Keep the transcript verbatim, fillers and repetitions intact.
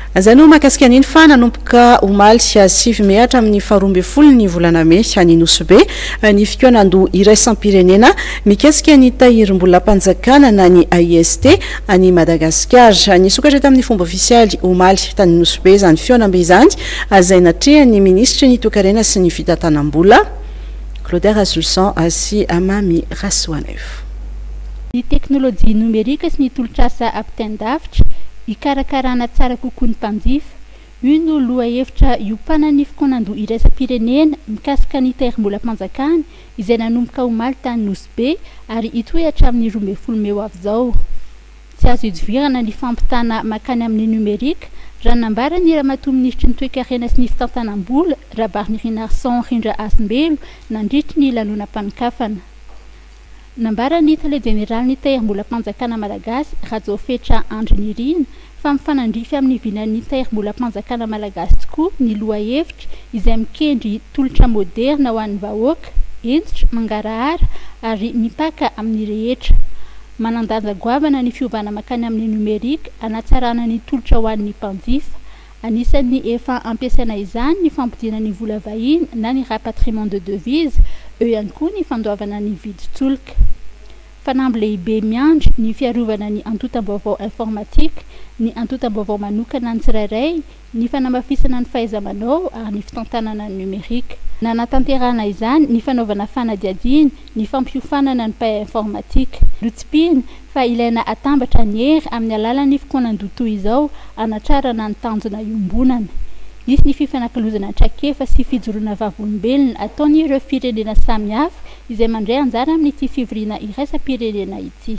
Azano makasika an'iny fa nanomboka omaly sivy may hatramin'ny faha roa ambin'ny folo ny volana May any Nosy-Be ny fikoan'andoha iraisam-pirenena mikasika ny tahirim-bolam-panjakana na ny A I S T any Madagasikara. Nisokatra tamin'ny fomba ofisialy omaly tany Nosy-Be izany fioanam-be izany izay natrehan'ny ministra ny toe-karena sy ny fitantanam-bola Claude Azulsan sy Amamy Rasoanev. Ny teknolojia numerika sy ny tolotrasa ampitendavitra ikarakarana tsara kokoa ny mpanjifa. Io no lohahevitra iopana ny fikoan'andoha iraisam-pirenena mikasika ny tahirim-bolam-panjakana izay nanomboka omaly tany Nosy-Be ary hitohy hatramin'ny roa ambin'ny folo May ho avy izao. Tsy azo idivirana ny fampitana makany amin'ny numerika raha nambara ny ramatoa ministry ny toe-karena sy ny fitantanam-bola Rabarni Rinarson Rindra Asimbelo nandritry ny lanonam-panokafana. Nambara ny tale general ny tahirim-bolam-panjakana malagasy Rajofetra Andrinirina fa mifanandrify amin'ny vinan'ny tahirim-bolam-panjakana malagasy tokoa ny lohahevitra izay mikendry tolotra moderna ho an'ny vahoaka, entitra, mangarahara ary mipaka amin'ny rehetra. Manandanja goavana ny fiovana makany amin'ny numerika anatsarana ny tolotra ho an'ny mpanjifa. Anisan'ny efa ampiasaina izany ny fampidina ny vola vahiny na ny rapatriement de devise, eo ihany koa ny fandoavana ny vidy-tsolika. Fanamby lehibe miandry ny fiarovana ny antotam-baovao informatika, ny antotam-baovao manokana ny tsirairay, ny fanamafisana ny fahaiza-manao ary ny fitantanana ny numerika. Nanatanterahana izany ny fanaovana fanadiadiana, ny fampiofanana ny paix informatika. Lotsipiny fa ilaina atambatra ny hery amin'ny alalan'ny fikoan'andoha toy izao anatrarana ny tanjona iombonana. Nisy ny fifanankalozana traikefa sy fijoroana vavolombelona ataon'ireo firenena samihafa izay mandray anjara amin'ity fivoriana iraisam-pirenena ity.